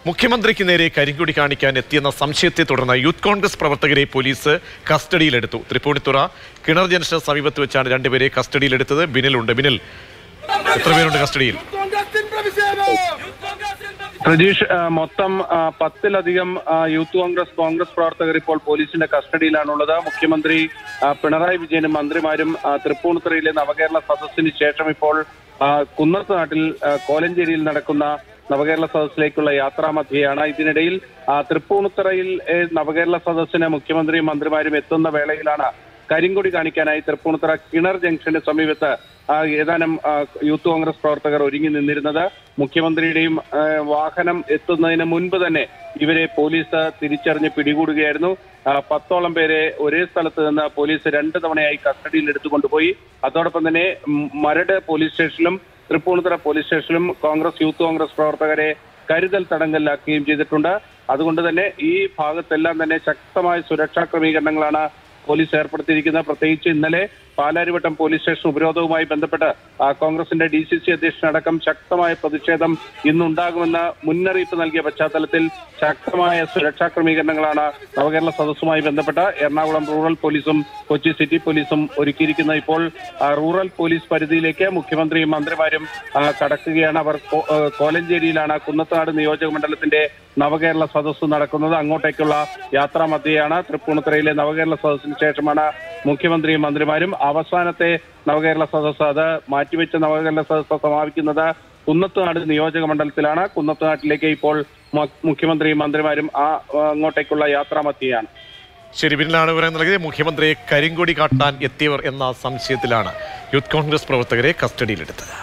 മുഖ്യമന്ത്രിക്ക് നേരെ കരിങ്കൊടി കാണിക്കാൻ എത്തിയെന്ന സംശയത്തെ തുടർന്ന് യൂത്ത് കോൺഗ്രസ് പ്രവർത്തകരെ പോലീസ് കസ്റ്റഡിയിലെടുത്തു. തൃപ്പൂണിത്തുറ കിണർ ജംഗ്ഷന് സമീപത്ത് വെച്ചാണ് രണ്ടുപേരെ കസ്റ്റഡിയിലെടുത്തത്. ബിനിലുണ്ട്. ബിനിൽ, എത്ര പേരുണ്ട് കസ്റ്റഡിയിൽ? പ്രജീഷ്, മൊത്തം 10-ലധികം യൂത്ത് കോൺഗ്രസ് പ്രവർത്തകർ ഇപ്പോൾ പോലീസിന്റെ കസ്റ്റഡിയിലാണുള്ളത്. മുഖ്യമന്ത്രി പിണറായി വിജയനും മന്ത്രിമാരും തൃപ്പൂണിത്തുറയിലെ നവകേരള സദസ്സിന് ശേഷം ഇപ്പോൾ കുന്നത്ത് നാട്ടിൽ കോലഞ്ചേരിയിൽ നടക്കുന്ന നവകേരള സദസ്സിലേക്കുള്ള യാത്രാമധ്യയാണ്. ഇതിനിടയിൽ തൃപ്പൂണിത്തുറയിൽ നവകേരള സദസ്സിന് മുഖ്യമന്ത്രിയും മന്ത്രിമാരും എത്തുന്ന വേളയിലാണ് കരിങ്കൊടി കാണിക്കാനായി തൃപ്പൂണിത്തുറ കിണർ ജംഗ്ഷന് സമീപത്ത് ഏതാനും യൂത്ത് കോൺഗ്രസ് പ്രവർത്തകർ ഒരുങ്ങി നിന്നിരുന്നത്. മുഖ്യമന്ത്രിയുടെയും വാഹനം എത്തുന്നതിന് മുൻപ് തന്നെ ഇവരെ പോലീസ് തിരിച്ചറിഞ്ഞ് പിടികൂടുകയായിരുന്നു. 10ഓളം പേരെ ഒരേ സ്ഥലത്ത് നിന്ന് പോലീസ് 2 തവണയായി കസ്റ്റഡിയിൽ എടുത്തുകൊണ്ടുപോയി. അതോടൊപ്പം തന്നെ മരട് പോലീസ് സ്റ്റേഷനിലും തൃപ്പൂണിത്തുറ പോലീസ് സ്റ്റേഷനിലും യൂത്ത് കോൺഗ്രസ് പ്രവർത്തകരെ കരുതൽ തടങ്കലിലാക്കുകയും ചെയ്തിട്ടുണ്ട്. അതുകൊണ്ട് തന്നെ ഈ ഭാഗത്തെല്ലാം തന്നെ ശക്തമായ സുരക്ഷാ ക്രമീകരണങ്ങളാണ് പോലീസ് ഏർപ്പെടുത്തിയിരിക്കുന്നത്. പ്രത്യേകിച്ച് ഇന്നലെ പാലാരിവട്ടം പോലീസ് സ്റ്റേഷൻ ഉപരോധവുമായി ബന്ധപ്പെട്ട് കോൺഗ്രസിന്റെ DCC അധ്യക്ഷനടക്കം ശക്തമായ പ്രതിഷേധം ഇന്നുണ്ടാകുമെന്ന മുന്നറിയിപ്പ് നൽകിയ പശ്ചാത്തലത്തിൽ ശക്തമായ സുരക്ഷാ ക്രമീകരണങ്ങളാണ് നവകേരള സദസ്സുമായി ബന്ധപ്പെട്ട് എറണാകുളം റൂറൽ പോലീസും കൊച്ചി സിറ്റി പോലീസും ഒരുക്കിയിരിക്കുന്നത്. ഇപ്പോൾ റൂറൽ പോലീസ് പരിധിയിലേക്ക് മുഖ്യമന്ത്രിയും മന്ത്രിമാരും കടക്കുകയാണ്. അവർ കോലഞ്ചേരിയിലാണ് കുന്നത്താട് നിയോജക മണ്ഡലത്തിന്റെ നവകേരള സദസ്സ് നടക്കുന്നത്. അങ്ങോട്ടേക്കുള്ള യാത്രാമധ്യയാണ്. തൃപ്പൂണിത്തുറയിലെ നവകേരള സദസ്സിന് ശേഷമാണ് മുഖ്യമന്ത്രിയും മന്ത്രിമാരും അവസാനത്തെ നവകേരള സദസ്സ്, അത് മാറ്റിവെച്ച നവകേരള സദസ്സ് സമാപിക്കുന്നത് കുന്നത്തുനാട് നിയോജക മണ്ഡലത്തിലാണ്. കുന്നത്തുനാട്ടിലേക്ക് ഇപ്പോൾ മുഖ്യമന്ത്രിയും മന്ത്രിമാരും അങ്ങോട്ടേക്കുള്ള യാത്രാമധ്യയാണ്. ശരി, ബിനിലാണ് വിവരം നൽകിയത്. മുഖ്യമന്ത്രിയെ കരിങ്കൊടി കാട്ടാൻ എത്തിയവർ എന്ന സംശയത്തിലാണ് യൂത്ത് കോൺഗ്രസ് പ്രവർത്തകരെ കസ്റ്റഡിയിലെടുത്തത്.